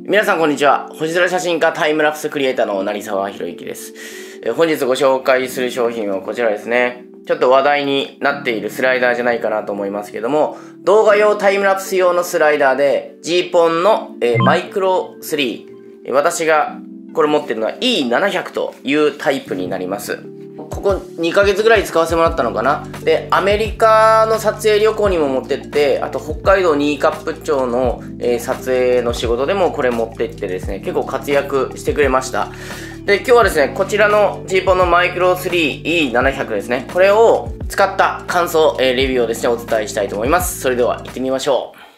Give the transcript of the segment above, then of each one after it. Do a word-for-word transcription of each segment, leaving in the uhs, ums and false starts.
皆さんこんにちは。星空写真家タイムラプスクリエイターの成沢宏之です。え本日ご紹介する商品はこちらですね。ちょっと話題になっているスライダーじゃないかなと思いますけども、動画用タイムラプス用のスライダーで G ポンの、えー、マイクロスリー、私がこれ持ってるのは イーななひゃく というタイプになります。ここにかげつぐらい使わせてもらったのかな。で、アメリカの撮影旅行にも持ってって、あと北海道新冠町の、えー、撮影の仕事でもこれ持ってってですね、結構活躍してくれました。で、今日はですね、こちらの G ポンのマイクロスリー イーななひゃく ですね、これを使った感想、えー、レビューをですね、お伝えしたいと思います。それでは行ってみましょう。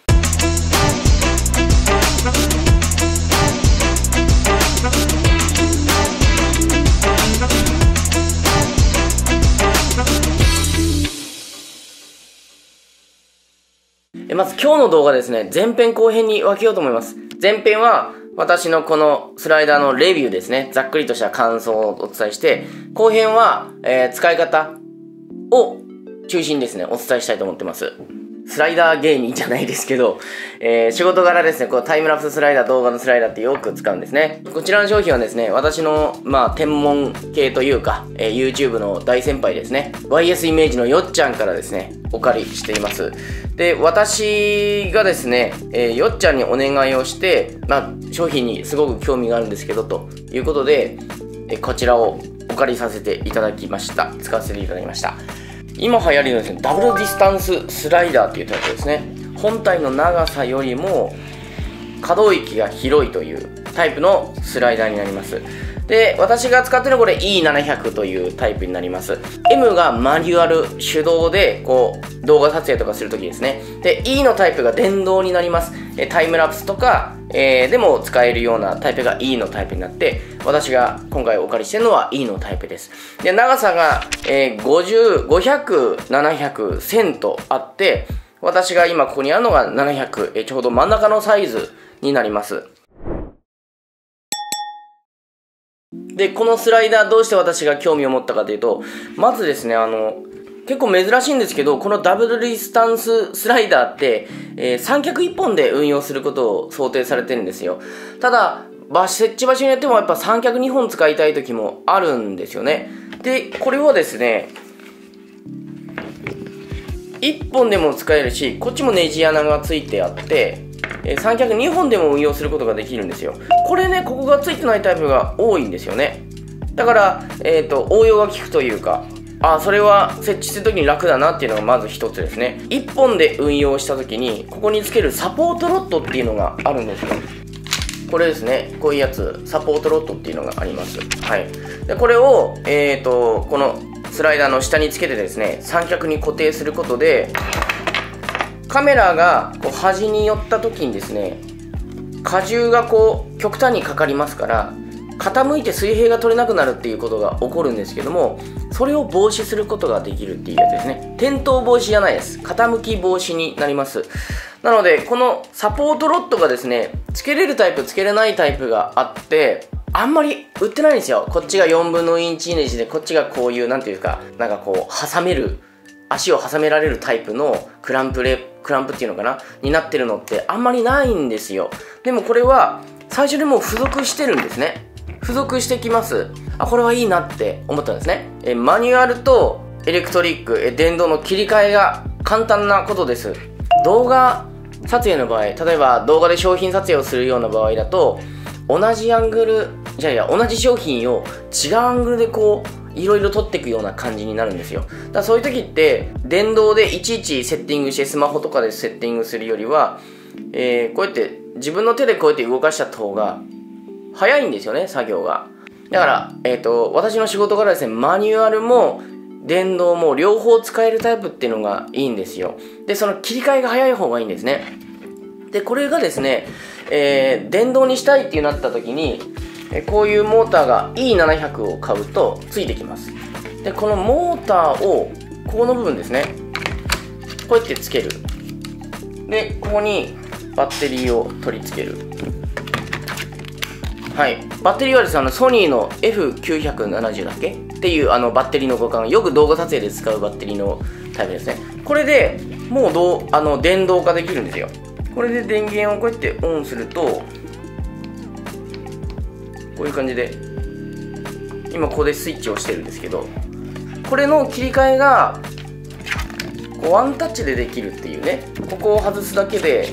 まず今日の動画ですね、前編後編に分けようと思います。前編は私のこのスライダーのレビューですね、ざっくりとした感想をお伝えして、後編は、えー、使い方を中心にですね、お伝えしたいと思ってます。スライダー芸人じゃないですけど、えー、仕事柄ですね、このタイムラプススライダー、動画のスライダーってよく使うんですね。こちらの商品はですね、私の、まあ、天文系というか、えー、YouTube の大先輩ですね、ワイエス イメージのよっちゃんからですね、お借りしています。で、私がですね、えー、よっちゃんにお願いをして、まあ、商品にすごく興味があるんですけど、ということで、えー、こちらをお借りさせていただきました。使わせていただきました。今流行りのですね、ダブルディスタンススライダーっていうタイプですね。本体の長さよりも可動域が広いというタイプのスライダーになります。で、私が使ってるのはこれ イーななひゃく というタイプになります。M がマニュアル手動でこう動画撮影とかするときですね。で、E のタイプが電動になります。タイムラプスとか、えー、でも使えるようなタイプが E のタイプになって、私が今回お借りしてるのは E のタイプです。で、長さが、えー、ごじゅう、ごひゃく、ななひゃく、せんとあって、私が今ここにあるのがななひゃく、えー、ちょうど真ん中のサイズになります。で、このスライダーどうして私が興味を持ったかというと、まずですね、あの、結構珍しいんですけど、このダブルディスタンススライダーって、えー、三脚一本で運用することを想定されてるんですよ。ただ、場所、設置場所によってもやっぱ三脚二本使いたい時もあるんですよね。で、これはですね、一本でも使えるし、こっちもネジ穴がついてあって、えー、三脚にほんでも運用することができるんですよ。これね、ここがついてないタイプが多いんですよね。だから、えっと、応用が効くというか、あ、それは設置するときに楽だなっていうのがまず一つですね。一本で運用したときに、ここにつけるサポートロッドっていうのがあるんですよ。これですね、こういうやつ、サポートロッドっていうのがあります。はい。で、これを、えっと、このスライダーの下につけてですね、三脚に固定することで、カメラがこう端に寄った時にですね、荷重がこう極端にかかりますから、傾いて水平が取れなくなるっていうことが起こるんですけども、それを防止することができるっていうやつですね。転倒防止じゃないです。傾き防止になります。なので、このサポートロッドがですね、つけれるタイプ、つけれないタイプがあって、あんまり売ってないんですよ。こっちがよんぶんのいちインチネジで、こっちがこういう、なんていうか、なんかこう、挟める、足を挟められるタイプのクランプレ、クランプっていうのかなになってるのってあんまりないんですよ。でもこれは最初にもう付属してるんですね。付属してきます。あ、これはいいなって思ったんですね。えマニュアルとエレクトリック、え電動の切り替えが簡単なことです。動画撮影の場合、例えば動画で商品撮影をするような場合だと、同じアングル、じゃあいや、同じ商品を違うアングルでこういろいろ撮っていくような感じになるんですよ。だからそういう時って電動でいちいちセッティングしてスマホとかでセッティングするよりは、えー、こうやって自分の手でこうやって動かしちゃった方が早いんですよね、作業が。だから、えーと、私の仕事からですね、マニュアルも電動も両方使えるタイプっていうのがいいんですよ。で、その切り替えが早い方がいいんですね。で、これがですね、えー、電動にしたいってなった時に、こういうモーターが イーななひゃく を買うとついてきます。で、このモーターをここの部分ですね、こうやってつける。で、ここにバッテリーを取り付ける。はい、バッテリーはですね、あのソニーの エフきゅうひゃくななじゅう だっけっていうあのバッテリーの互換、よく動画撮影で使うバッテリーのタイプですね。これでもうどうあの電動化できるんですよ。これで電源をこうやってオンすると、 こういう感じで今ここでスイッチをしてるんですけど、これの切り替えがこうワンタッチでできるっていうね。ここを外すだけで、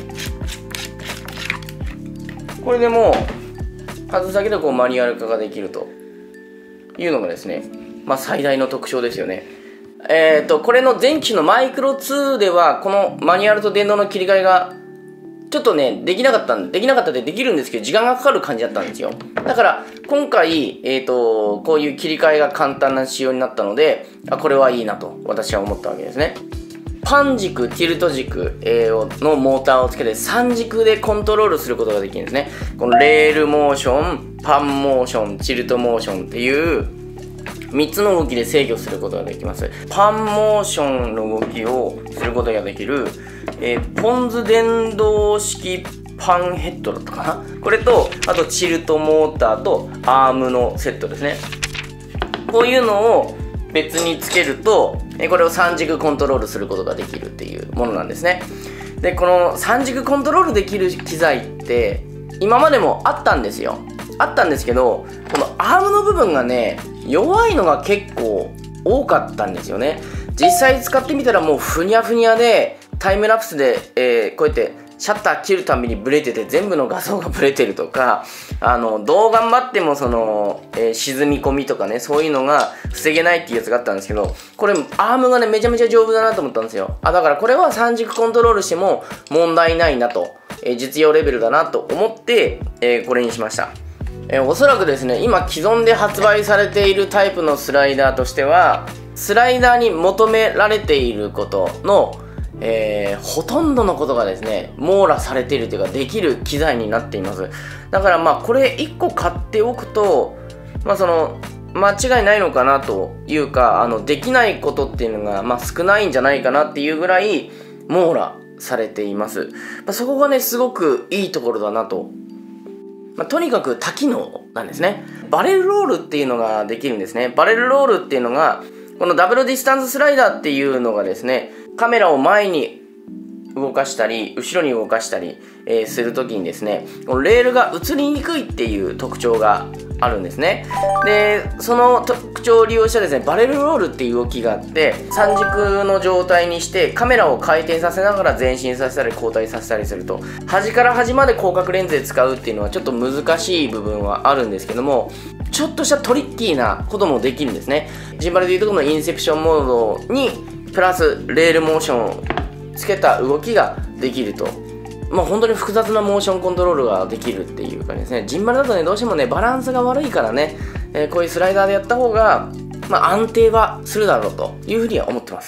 これでもう外すだけでこうマニュアル化ができるというのがですね、まあ最大の特徴ですよね。えっとこれの前期のマイクロツーではこのマニュアルと電動の切り替えがちょっとねできなかったんでできなかったでできるんですけど時間がかかる感じだったんですよ。だから今回、えーとこういう切り替えが簡単な仕様になったので、あこれはいいなと私は思ったわけですね。パン軸、ティルト軸、えー、のモーターをつけてさん軸でコントロールすることができるんですね。このレールモーション、パンモーション、チルトモーションっていうみっつの動きで制御することができます。パンモーションの動きをすることができる、えー、ポンズ電動式パンヘッドだったかな、これとあとチルトモーターとアームのセットですね。こういうのを別につけると、えー、これをさん軸コントロールすることができるっていうものなんですね。でこのさん軸コントロールできる機材って今までもあったんですよ。あったんですけど、このアームの部分がね弱いのが結構多かったんですよね。実際使ってみたらもうふにゃふにゃでタイムラプスで、えー、こうやってシャッター切るたびにブレてて全部の画像がブレてるとか、あのどう頑張ってもその、えー、沈み込みとかねそういうのが防げないっていうやつがあったんですけど、これアームがねめちゃめちゃ丈夫だなと思ったんですよ。あだからこれはさん軸コントロールしても問題ないなと、えー、実用レベルだなと思って、えー、これにしました。えー、おそらくですね今既存で発売されているタイプのスライダーとしてはスライダーに求められていることの、えー、ほとんどのことがですね網羅されているというかできる機材になっています。だからまあこれいっこ買っておくとまあその間違いないのかなというか、あのできないことっていうのがまあ少ないんじゃないかなっていうぐらい網羅されています。まあ、そこがねすごくいいところだなと。まあ、とにかく多機能なんですね。バレルロールっていうのができるんですね。バレルロールっていうのがこのダブルディスタンススライダーっていうのがですね、カメラを前に動かしたり後ろに動かしたり、えー、するときにですねこのレールが映りにくいっていう特徴があるんですね。でその特徴を利用したですねバレルロールっていう動きがあって、さん軸の状態にしてカメラを回転させながら前進させたり後退させたりすると、端から端まで広角レンズで使うっていうのはちょっと難しい部分はあるんですけども、ちょっとしたトリッキーなこともできるんですね。ジンバルでいうとこのインセプションモードにプラスレールモーションをつけた動きができると、まあ本当に複雑なモーションコントロールができるっていうかですね、ジンバルだとねどうしてもねバランスが悪いからね、えー、こういうスライダーでやった方がまあ安定はするだろうというふうには思ってます。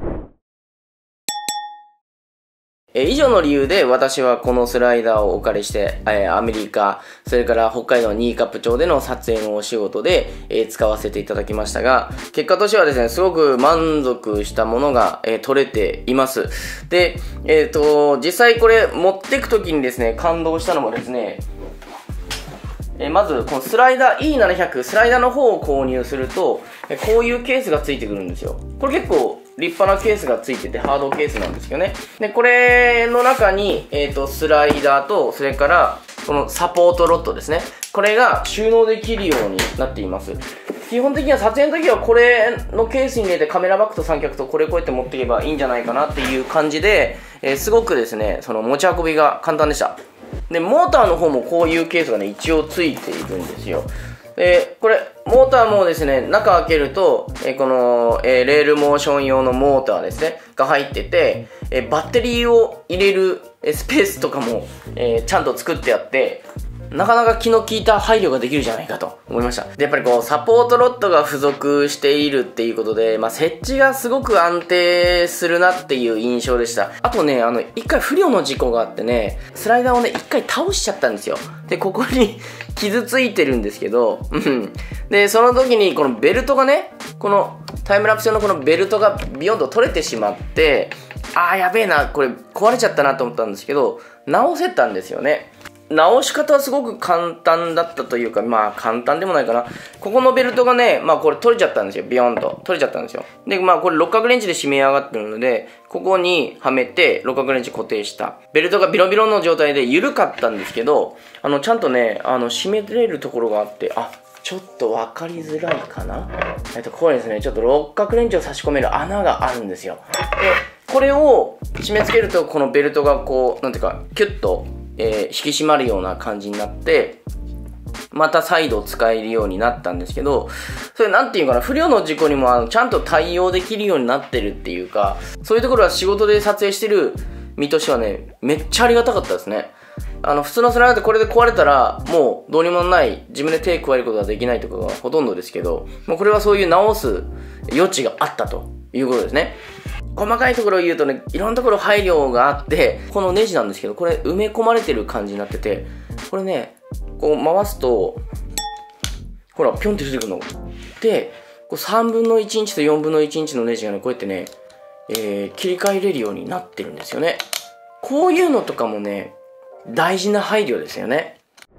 えー、以上の理由で私はこのスライダーをお借りして、えー、アメリカ、それから北海道新冠町での撮影のお仕事で、えー、使わせていただきましたが、結果としてはですね、すごく満足したものが、えー、撮れています。で、えっと、実際これ持ってくときにですね、感動したのもですね、えー、まずこのスライダー イーななひゃく スライダーの方を購入すると、えー、こういうケースがついてくるんですよ。これ結構立派なケースがついててハードケースなんですけどね。でこれの中に、えーと、スライダーとそれからこのサポートロッドですね、これが収納できるようになっています。基本的には撮影の時はこれのケースに入れてカメラバッグと三脚とこれこうやって持っていけばいいんじゃないかなっていう感じで、えー、すごくですねその持ち運びが簡単でした。でモーターの方もこういうケースがね一応ついているんですよ。でこれモーターもですね中開けると、えこの、えレールモーション用のモーターですねが入ってて、えバッテリーを入れるスペースとかも、えー、ちゃんと作ってあって、なかなか気の利いた配慮ができるじゃないかと思いました。でやっぱりこうサポートロッドが付属しているっていうことで、まあ、設置がすごく安定するなっていう印象でした。あとねあの一回不慮の事故があってね、スライダーをね一回倒しちゃったんですよ。でここに傷ついてるんですけど、でその時にこのベルトがね、このタイムラプス用のこのベルトがビヨンと取れてしまって、あーやべえなこれ壊れちゃったなと思ったんですけど直せたんですよね。 直し方はすごく簡単だったというか、まあ簡単でもないかな。ここのベルトがね、まあこれ取れちゃったんですよ。ビヨンと。取れちゃったんですよ。で、まあこれ六角レンチで締め上がってるので、ここにはめて六角レンチ固定した。ベルトがビロビロの状態で緩かったんですけど、あの、ちゃんとね、あの、締めれるところがあって、あ、ちょっと分かりづらいかな。えっと、これですね、ちょっと六角レンチを差し込める穴があるんですよ。で、これを締め付けると、このベルトがこう、なんていうか、キュッと、えー、引き締まるような感じになって、また再度使えるようになったんですけど、それなんていうかな、不慮の事故にもあのちゃんと対応できるようになってるっていうか、そういうところは仕事で撮影してる身としてはね、めっちゃありがたかったですね。あの、普通のスライダーってこれで壊れたら、もうどうにもない、自分で手加えることができないとかがほとんどですけど、もうこれはそういう直す余地があったということですね。細かいところを言うとね、いろんなところ配慮があって、このネジなんですけど、これ埋め込まれてる感じになってて、これね、こう回すと、ほら、ピョンって出てくるの。で、こうさんぶんのいちインチとよんぶんのいちインチのネジがね、こうやってね、えー、切り替えれるようになってるんですよね。こういうのとかもね、大事な配慮ですよね。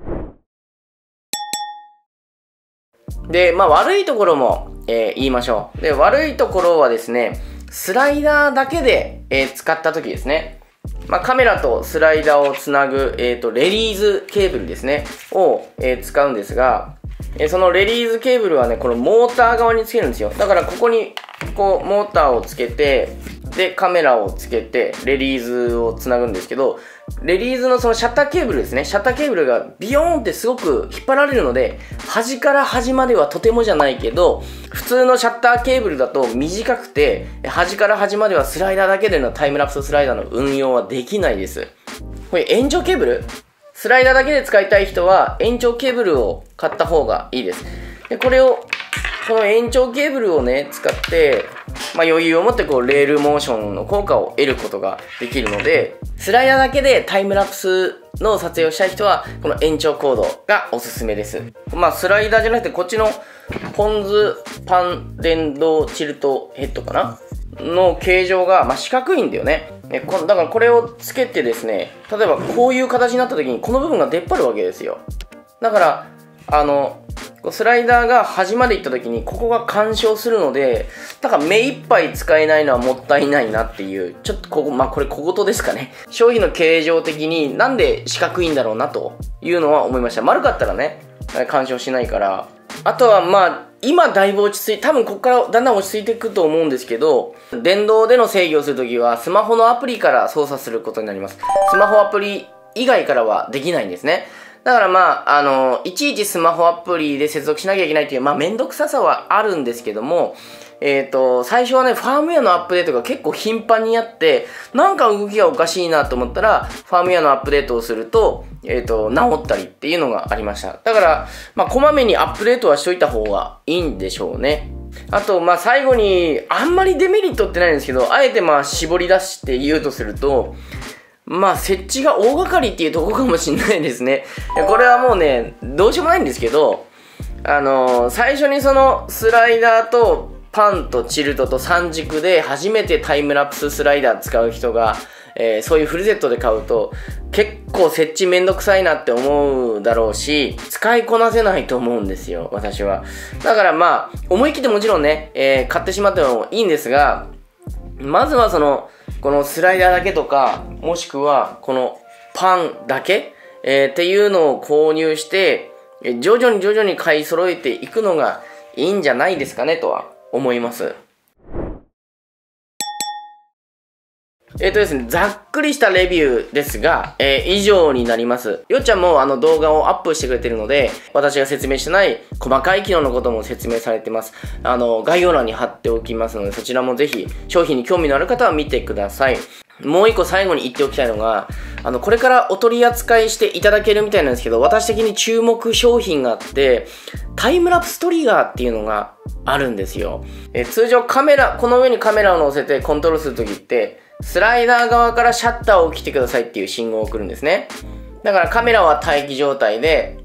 で、まあ悪いところも、えー、言いましょう。で、悪いところはですね、スライダーだけで、えー、使った時ですね。まあ、カメラとスライダーをつなぐ、えーと、レリーズケーブルですね。を、えー、使うんですが、えー、そのレリーズケーブルはね、このモーター側につけるんですよ。だからここに、こう、モーターをつけて、で、カメラをつけて、レリーズをつなぐんですけど、レリーズのそのシャッターケーブルですね。シャッターケーブルがビヨーンってすごく引っ張られるので、端から端まではとてもじゃないけど、普通のシャッターケーブルだと短くて、端から端まではスライダーだけでのタイムラプススライダーの運用はできないです。これ延長ケーブル？スライダーだけで使いたい人は延長ケーブルを買った方がいいです。で、これを、この延長ケーブルをね、使って、まあ余裕を持ってこうレールモーションの効果を得ることができるので、スライダーだけでタイムラプスの撮影をしたい人は、この延長コードがおすすめです。まあスライダーじゃなくて、こっちのポンズパン電動チルトヘッドかなの形状が、まあ、四角いんだよね。えこだからこれをつけてですね、例えばこういう形になった時にこの部分が出っ張るわけですよ。だから、あの、スライダーが端まで行った時にここが干渉するので、だから目いっぱい使えないのはもったいないなっていう、ちょっとここ、まあこれ小言ですかね。商品の形状的になんで四角いんだろうなというのは思いました。丸かったらね、干渉しないから。あとはまあ、今だいぶ落ち着いて、多分ここからだんだん落ち着いていくと思うんですけど、電動での制御をするときはスマホのアプリから操作することになります。スマホアプリ以外からはできないんですね。だからまあ、あの、いちいちスマホアプリで接続しなきゃいけないという、まあめんどくささはあるんですけども、えっと、最初はね、ファームウェアのアップデートが結構頻繁にやって、なんか動きがおかしいなと思ったら、ファームウェアのアップデートをすると、えっと、治ったりっていうのがありました。だから、まあ、こまめにアップデートはしといた方がいいんでしょうね。あと、まあ、最後に、あんまりデメリットってないんですけど、あえてまあ、絞り出して言うとすると、まあ、設置が大掛かりっていうところかもしれないですね。これはもうね、どうしようもないんですけど、あのー、最初にそのスライダーとパンとチルトと三軸で初めてタイムラプススライダー使う人が、えー、そういうフルセットで買うと結構設置めんどくさいなって思うだろうし、使いこなせないと思うんですよ、私は。だからまあ、思い切ってもちろんね、えー、買ってしまってもいいんですが、まずはその、このスライダーだけとか、もしくはこのパンだけ、えー、っていうのを購入して、徐々に徐々に買い揃えていくのがいいんじゃないですかねとは思います。えっとですね、ざっくりしたレビューですが、えー、以上になります。よっちゃんもあの動画をアップしてくれてるので、私が説明してない細かい機能のことも説明されてます。あの、概要欄に貼っておきますので、そちらもぜひ商品に興味のある方は見てください。もう一個最後に言っておきたいのが、あの、これからお取り扱いしていただけるみたいなんですけど、私的に注目商品があって、タイムラプストリガーっていうのがあるんですよ。え通常カメラ、この上にカメラを乗せてコントロールするときって、スライダー側からシャッターを切ってくださいっていう信号を送るんですね。だからカメラは待機状態で、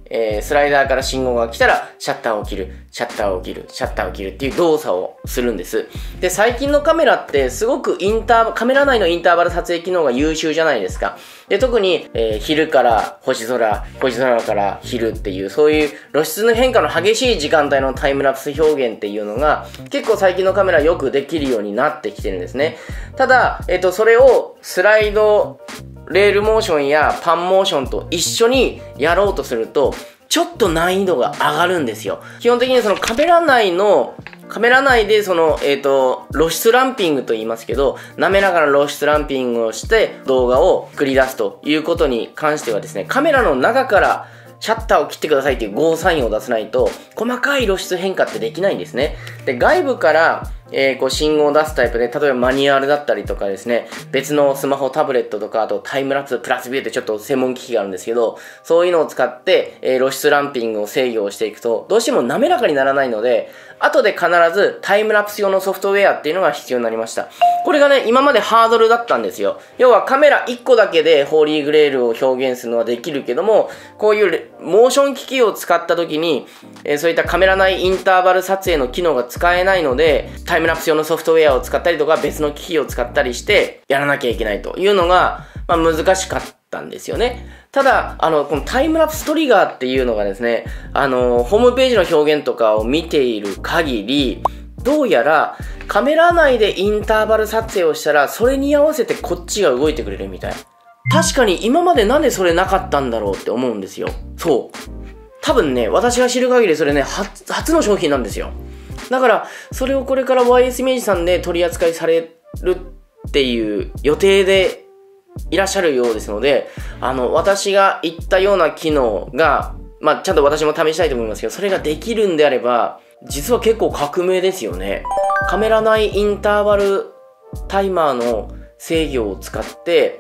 えー、スライダーから信号が来たら、シャッターを切る、シャッターを切る、シャッターを切るっていう動作をするんです。で、最近のカメラってすごくインター、カメラ内のインターバル撮影機能が優秀じゃないですか。で、特に、えー、昼から星空、星空から昼っていう、そういう露出の変化の激しい時間帯のタイムラプス表現っていうのが、結構最近のカメラよくできるようになってきてるんですね。ただ、えっと、それをスライド、レールモーションやパンモーションと一緒にやろうとすると、ちょっと難易度が上がるんですよ。基本的にそのカメラ内の、カメラ内でその、えっと、露出ランピングと言いますけど、滑らかな露出ランピングをして動画を作り出すということに関してはですね、カメラの中からシャッターを切ってくださいっていうゴーサインを出さないと、細かい露出変化ってできないんですね。で、外部から、えー、こう信号を出すタイプで、例えばマニュアルだったりとかですね、別のスマホ、タブレットとか、あとタイムラプス、プラスビューってちょっと専門機器があるんですけど、そういうのを使って、えー、露出ランピングを制御をしていくと、どうしても滑らかにならないので、後で必ずタイムラプス用のソフトウェアっていうのが必要になりました。これがね、今までハードルだったんですよ。要はカメラいっこだけでホーリーグレールを表現するのはできるけども、こういうモーション機器を使った時に、えー、そういったカメラ内インターバル撮影の機能が使えないので、タイムラプス用のソフトウェアを使ったりとか、別の機器を使ったりしてやらなきゃいけないというのが、まあ、難しかったんですよね。ただ、あの、このタイムラプストリガーっていうのがですね、あの、ホームページの表現とかを見ている限り、どうやらカメラ内でインターバル撮影をしたら、それに合わせてこっちが動いてくれるみたい。確かに今までなんでそれなかったんだろうって思うんですよ。そう。多分ね、私が知る限りそれね、初、初の商品なんですよ。だから、それをこれから ワイエス イメージさんで取り扱いされるっていう予定でいらっしゃるようですので、あの、私が言ったような機能が、まあ、ちゃんと私も試したいと思いますけど、それができるんであれば、実は結構革命ですよね。カメラ内インターバルタイマーの制御を使って、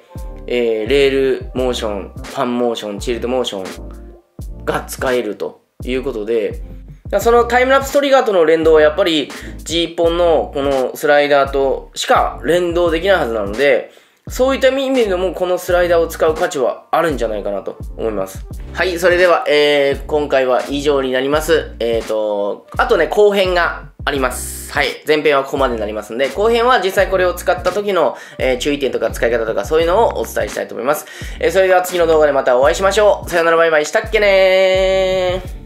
えー、レールモーション、パンモーション、チルトモーションが使えるということで、そのタイムラプストリガーとの連動はやっぱり G ポンのこのスライダーとしか連動できないはずなので、そういった意味でもこのスライダーを使う価値はあるんじゃないかなと思います。はい、それでは、えー、今回は以上になります。えーと、あとね、後編があります。はい、前編はここまでになりますんで、後編は実際これを使った時の、えー、注意点とか使い方とかそういうのをお伝えしたいと思います。えー、それでは次の動画でまたお会いしましょう。さよならバイバイしたっけねー。